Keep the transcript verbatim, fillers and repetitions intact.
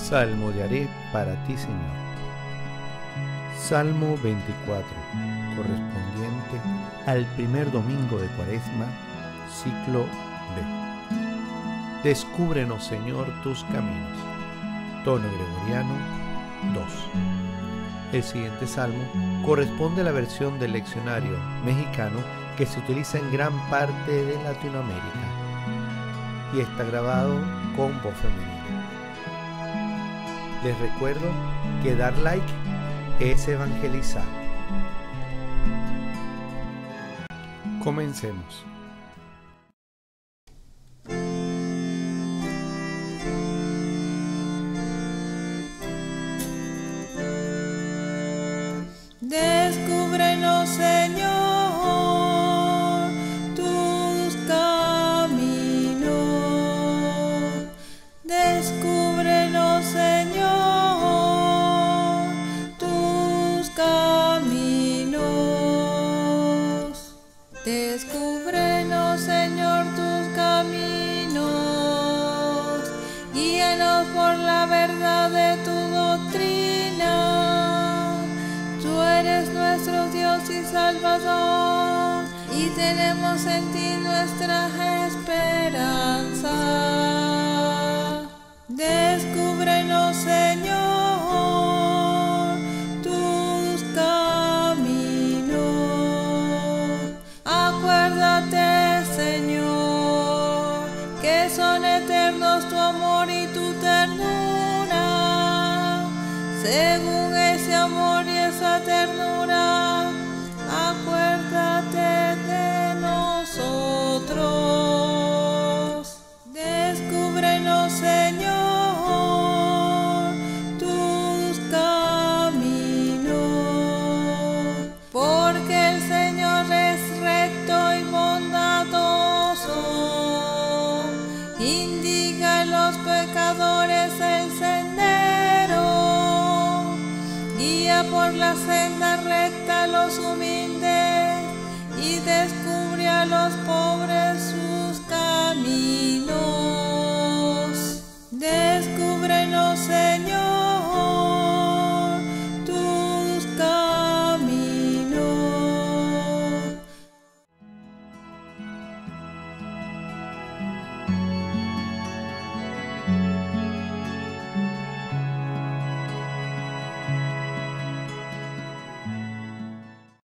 Salmodiaré para ti, Señor. Salmo veinticuatro, correspondiente al primer domingo de Cuaresma, ciclo B. Descúbrenos, Señor, tus caminos. Tono gregoriano dos. El siguiente salmo corresponde a la versión del leccionario mexicano que se utiliza en gran parte de Latinoamérica y está grabado con voz femenina. Les recuerdo que dar like es evangelizar. Comencemos. Descúbrenos, Señor, tus caminos. Descúbrenos, Señor, tus caminos. Descúbrenos, Señor, tus caminos. Guíanos por la verdad de tu doctrina. Tú eres nuestro Dios y Salvador, y tenemos en ti nuestra esperanza. Descúbrenos, Señor, tus caminos. Acuérdate, Señor, que son eternos tu amor y tu ternura. Según ese amor y esa ternura, acuérdate de nosotros. Descúbrenos, Señor, tus caminos, porque el Señor es recto y bondadoso. Indica a los pecadores el sendero, guía por la senda recta a los humildes y descubre a los pobres